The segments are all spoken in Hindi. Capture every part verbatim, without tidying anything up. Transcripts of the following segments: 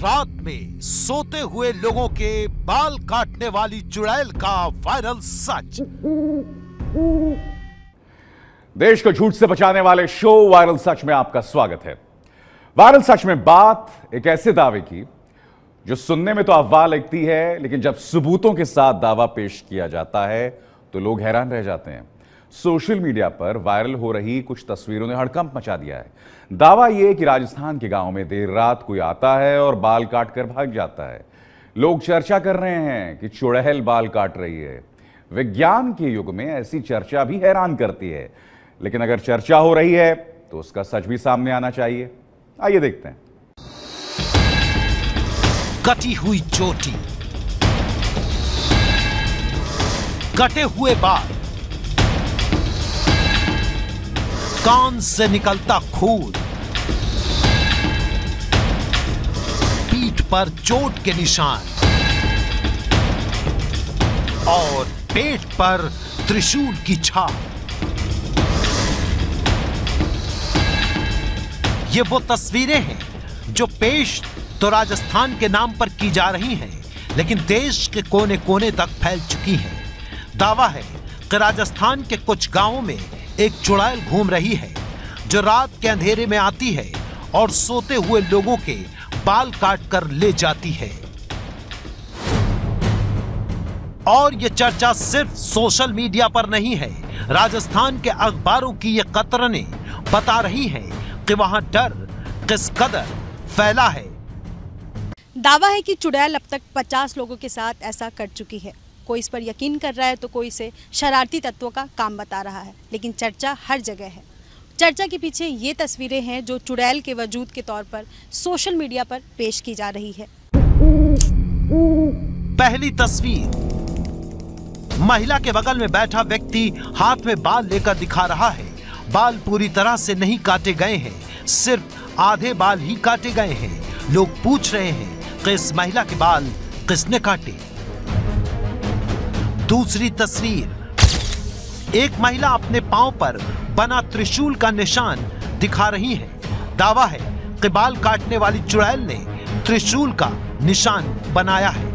रात में सोते हुए लोगों के बाल काटने वाली चुड़ैल का वायरल सच। देश को झूठ से बचाने वाले शो वायरल सच में आपका स्वागत है। वायरल सच में बात एक ऐसे दावे की जो सुनने में तो अफवाह लगती है, लेकिन जब सबूतों के साथ दावा पेश किया जाता है तो लोग हैरान रह जाते हैं। सोशल मीडिया पर वायरल हो रही कुछ तस्वीरों ने हड़कंप मचा दिया है। दावा यह कि राजस्थान के गांव में देर रात कोई आता है और बाल काट कर भाग जाता है। लोग चर्चा कर रहे हैं कि चुड़ैल बाल काट रही है। विज्ञान के युग में ऐसी चर्चा भी हैरान करती है, लेकिन अगर चर्चा हो रही है तो उसका सच भी सामने आना चाहिए। आइए देखते हैं। कटी हुई चोटी, कटे हुए बाल, कान से निकलता खून, पीठ पर चोट के निशान और पेट पर त्रिशूल की छाप। ये वो तस्वीरें हैं जो पेश तो राजस्थान के नाम पर की जा रही हैं, लेकिन देश के कोने कोने तक फैल चुकी हैं। दावा है कि राजस्थान के कुछ गांवों में एक चुड़ैल घूम रही है जो रात के अंधेरे में आती है और सोते हुए लोगों के बाल काट कर ले जाती है। और यह चर्चा सिर्फ सोशल मीडिया पर नहीं है, राजस्थान के अखबारों की ये कतरनें बता रही हैं कि वहां डर किस कदर फैला है। दावा है कि चुड़ैल अब तक पचास लोगों के साथ ऐसा कर चुकी है। कोई इस पर यकीन कर रहा है तो कोई इसे शरारती तत्वों का काम बता रहा है, लेकिन चर्चा हर जगह है। चर्चा के पीछे ये तस्वीरें हैं जो चुड़ैल के वजूद के तौर पर सोशल मीडिया पर पेश की जा रही है। पहली तस्वीर, महिला के बगल में बैठा व्यक्ति हाथ में बाल लेकर दिखा रहा है। बाल पूरी तरह से नहीं काटे गए हैं, सिर्फ आधे बाल ही काटे गए हैं। लोग पूछ रहे हैं कि इस महिला के बाल किसने काटे। दूसरी तस्वीर, एक महिला अपने पांव पर बना त्रिशूल का निशान दिखा रही है। दावा है कि बाल काटने वाली चुड़ैल ने त्रिशूल का निशान बनाया है।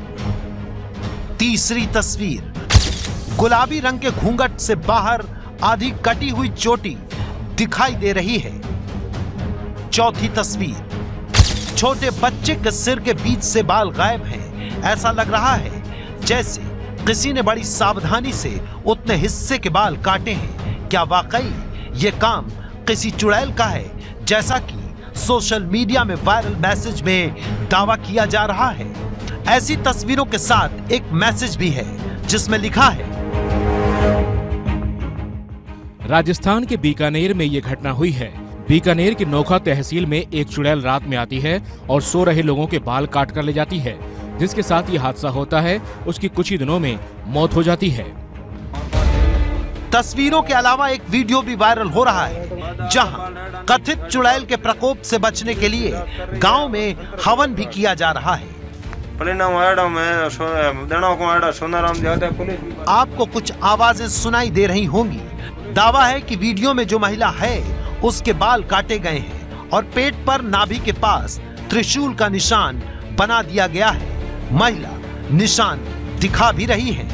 तीसरी तस्वीर, गुलाबी रंग के घूंघट से बाहर आधी कटी हुई चोटी दिखाई दे रही है। चौथी तस्वीर, छोटे बच्चे के सिर के बीच से बाल गायब हैं। ऐसा लग रहा है जैसे किसी ने बड़ी सावधानी से उतने हिस्से के बाल काटे हैं। क्या वाकई ये काम किसी चुड़ैल का है, जैसा कि सोशल मीडिया में वायरल मैसेज में दावा किया जा रहा है? ऐसी तस्वीरों के साथ एक मैसेज भी है जिसमें लिखा है, राजस्थान के बीकानेर में ये घटना हुई है। बीकानेर की नोखा तहसील में एक चुड़ैल रात में आती है और सो रहे लोगों के बाल काट कर ले जाती है। जिसके साथ ये हादसा होता है उसकी कुछ ही दिनों में मौत हो जाती है। तस्वीरों के अलावा एक वीडियो भी वायरल हो रहा है जहां कथित चुड़ैल के प्रकोप से बचने के लिए गांव में हवन भी किया जा रहा है। आपको कुछ आवाजें सुनाई दे रही होंगी। दावा है कि वीडियो में जो महिला है उसके बाल काटे गए हैं और पेट पर नाभि के पास त्रिशूल का निशान बना दिया गया है। महिला निशान दिखा भी रही है।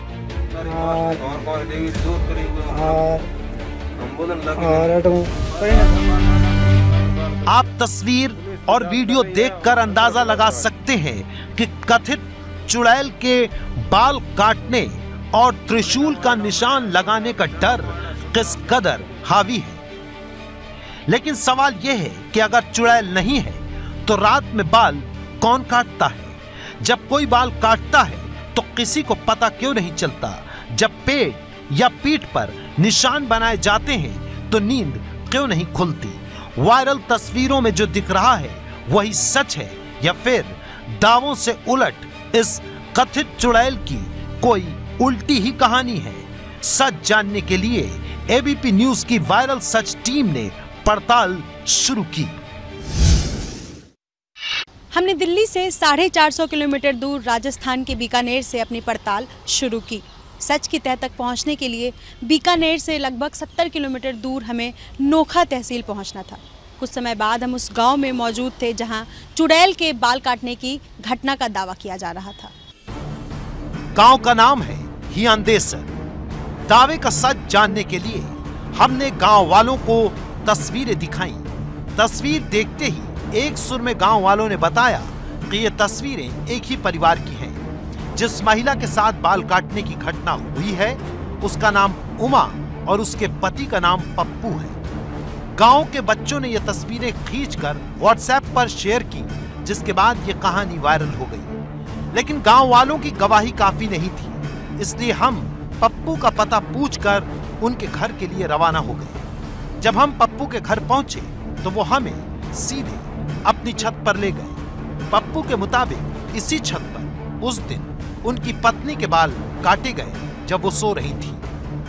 आप तस्वीर और वीडियो देखकर अंदाजा लगा सकते हैं कि कथित चुड़ैल के बाल काटने और त्रिशूल का निशान लगाने का डर किस कदर हावी है। लेकिन सवाल यह है कि अगर चुड़ैल नहीं है तो रात में बाल कौन काटता है? जब कोई बाल काटता है तो किसी को पता क्यों नहीं चलता? जब पेट या पीठ पर निशान बनाए जाते हैं तो नींद क्यों नहीं खुलती? वायरल तस्वीरों में जो दिख रहा है वही सच है या फिर दावों से उलट इस कथित चुड़ैल की कोई उल्टी ही कहानी है? सच जानने के लिए एबीपी न्यूज की वायरल सच टीम ने पड़ताल शुरू की। हमने दिल्ली से साढ़े चार सौ किलोमीटर दूर राजस्थान के बीकानेर से अपनी पड़ताल शुरू की। सच की तह तक पहुंचने के लिए बीकानेर से लगभग सत्तर किलोमीटर दूर हमें नोखा तहसील पहुंचना था। कुछ समय बाद हम उस गांव में मौजूद थे जहां चुड़ैल के बाल काटने की घटना का दावा किया जा रहा था। गांव का नाम है हियांदेसर। दावे का सच जानने के लिए हमने गांव वालों को तस्वीरें दिखाई। तस्वीर देखते ही एक सुर में गांव वालों ने बताया कि ये तस्वीरें एक ही परिवार की हैं। जिस महिला के साथ बाल काटने की घटना हुई है उसका नाम उमा और उसके पति का नाम पप्पू है। गांव के बच्चों ने ये तस्वीरें खींचकर व्हाट्सएप पर शेयर की, जिसके बाद ये कहानी वायरल हो गई। लेकिन गांव वालों की गवाही काफी नहीं थी, इसलिए हम पप्पू का पता पूछकर उनके घर के लिए रवाना हो गए। जब हम पप्पू के घर पहुंचे तो वो हमें सीधे अपनी छत पर ले गए। पप्पू के मुताबिक इसी छत पर उस दिन उनकी पत्नी के बाल काटे गए जब वो सो रही थी।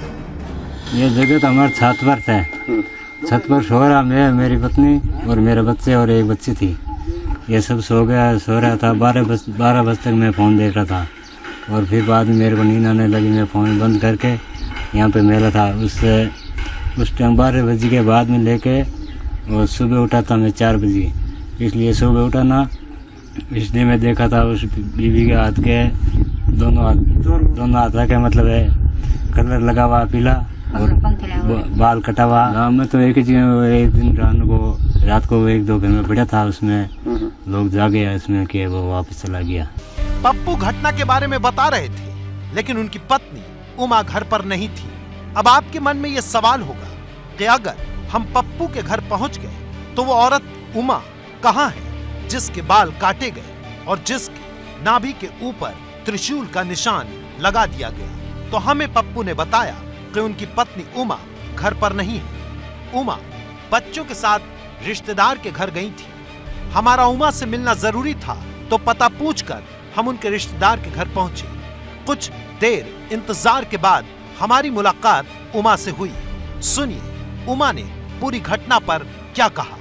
ये जगह तो हमारे छत पर था। छत पर सो रहा मैं, मेरी पत्नी और मेरे बच्चे और एक बच्ची थी। ये सब सो गया सो रहा था। बारह बज बारह बजे तक मैं फ़ोन देख रहा था और फिर बाद में मेरे को नींद आने लगी। मैं फ़ोन बंद करके यहाँ पे मेला था। उससे उस टाइम बारह बजे के बाद में लेके और सुबह उठा था मैं चार बजे, इसलिए सुबह उठा ना, इसलिए मैं देखा था उस बीवी के हाथ के दोनों हाथ दोनों हाथ के मतलब है कलर लगा हुआ पीला और बाल कटा हुआ। गाँव में तो एक ही जगह एक दिन रात को रात को एक दो घर में पड़ा था, उसमें लोग जागे इसमें कि वो वापस चला गया। पप्पू घटना के बारे में बता रहे थे, लेकिन उनकी पत्नी उमा घर पर नहीं थी। अब आपके मन में ये सवाल होगा कि अगर हम पप्पू के घर पहुंच गए तो वो औरत उमा कहाँ है जिसके बाल काटे गए और जिसके नाभि के ऊपर त्रिशूल का निशान लगा दिया गया। तो हमें पप्पू ने बताया कि उनकी पत्नी उमा घर पर नहीं है। उमा बच्चों के साथ रिश्तेदार के घर गई थी। हमारा उमा से मिलना जरूरी था, तो पता पूछकर हम उनके रिश्तेदार के घर पहुंचे। कुछ देर इंतजार के बाद हमारी मुलाकात उमा से हुई। सुनिए उमा ने पूरी घटना पर क्या कहा।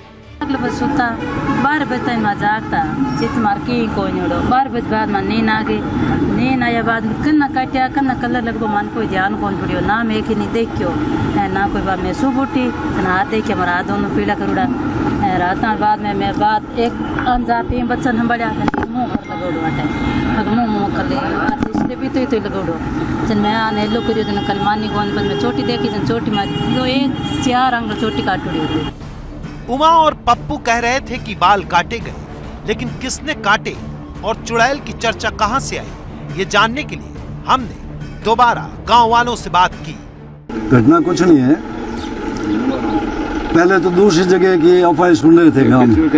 बारह बजे में जागता चित मार की कोई नहीं उड़ो। बारह बजे बाद में नींद आ गई। नींद आया बाद कन्ना काटिया कन्ना कलर लगभग मन कोई ध्यान कौन पड़ियो ना मैं कि नहीं देखियो ना कोई बात। मैं सुबह उठी हाथ देखे हमारा हाथ दोनों पीला करूड़ा। रात बाद में मैं बात एक अनजाती बच्चा संभालिया मुँह कर लगोड़ो हटे मुँह मुँह कर ले भी तो ही तो लगोड़ो जन मैं आने लो करियो जन कलमानी कौन बस मैं चोटी देखी जन चोटी में दो एक चार अंग चोटी काटुड़ी होती। उमा और पप्पू कह रहे थे कि बाल काटे गए, लेकिन किसने काटे और चुड़ैल की चर्चा कहां से आई, ये जानने के लिए हमने दोबारा गांव वालों से बात की। घटना कुछ नहीं है, पहले तो दूसरी जगह की अफवाह सुन रहे थे गांव में।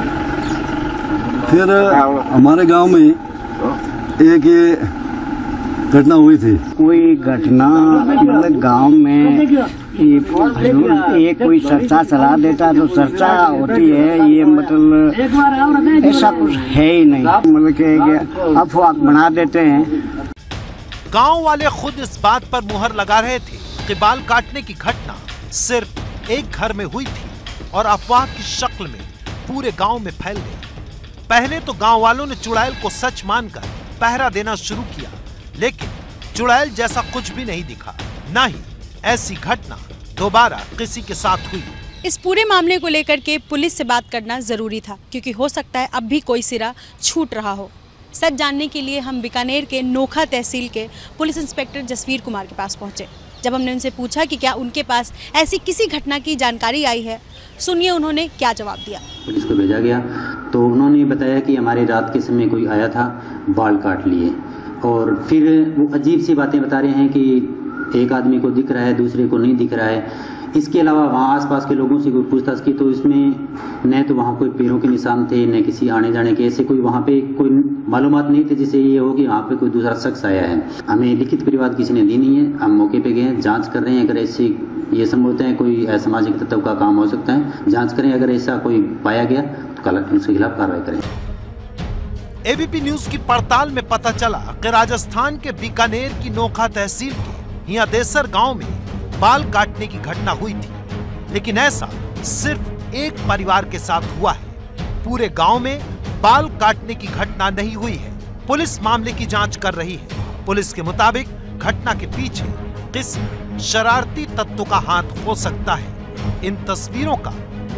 फिर हमारे गांव में एक ये घटना हुई थी। कोई घटना मतलब गांव में ये कोई चर्चा चला देता तो चर्चा होती है, ये मतलब ऐसा कुछ है ही नहीं, मतलब कि अफवाह बना देते हैं। गांव वाले खुद इस बात पर मुहर लगा रहे थे कि बाल काटने की घटना सिर्फ एक घर में हुई थी और अफवाह की शक्ल में पूरे गांव में फैल गई। पहले तो गांव वालों ने चुड़ैल को सच मानकर पहरा देना शुरू किया, लेकिन चुड़ैल जैसा कुछ भी नहीं दिखा, ना ही ऐसी घटना दोबारा किसी के साथ हुई। इस पूरे मामले को लेकर के पुलिस से बात करना जरूरी था, क्योंकि हो सकता है अब भी कोई सिरा छूट रहा हो। सच जानने के लिए हम बीकानेर के नोखा तहसील के पुलिस इंस्पेक्टर जसवीर कुमार के पास पहुंचे। जब हमने उनसे पूछा कि क्या उनके पास ऐसी किसी घटना की जानकारी आई है, सुनिए उन्होंने क्या जवाब दिया। पुलिस को भेजा गया तो उन्होंने बताया कि हमारी रात के समय कोई आया था, बाल काट लिए, और फिर वो अजीब सी बातें बता रहे हैं कि एक आदमी को दिख रहा है, दूसरे को नहीं दिख रहा है। इसके अलावा वहाँ आसपास के लोगों से कोई पूछताछ की तो इसमें न तो वहाँ कोई पैरों के निशान थे, न किसी आने जाने के, ऐसे कोई वहाँ पे कोई मालूमात नहीं थे जिससे ये हो कि वहाँ पे कोई दूसरा शख्स आया है। हमें लिखित परिवाद किसी ने दी नहीं है। हम मौके पे गए हैं, जांच कर रहे हैं। अगर ऐसी ये संभवतः है कोई असामाजिक तत्व का काम हो सकता है, जाँच करें। अगर ऐसा कोई पाया गया तो उसके खिलाफ कार्रवाई करें। एबीपी न्यूज की पड़ताल में पता चला कि राजस्थान के बीकानेर की नोखा तहसील के हियांदेसर गांव में बाल काटने की घटना हुई थी, लेकिन ऐसा सिर्फ एक परिवार के साथ हुआ है। पूरे गांव में बाल काटने की घटना नहीं हुई है। पुलिस मामले की जांच कर रही है। पुलिस के मुताबिक घटना के पीछे किसी शरारती तत्व का हाथ हो सकता है। इन तस्वीरों का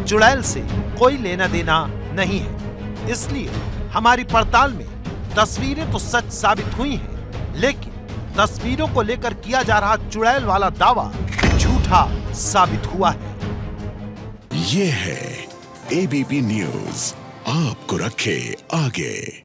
चुड़ैल से कोई लेना देना नहीं है। इसलिए हमारी पड़ताल में तस्वीरें तो सच साबित हुई हैं, लेकिन तस्वीरों को लेकर किया जा रहा चुड़ैल वाला दावा झूठा साबित हुआ है। ये है एबीपी न्यूज, आपको रखे आगे।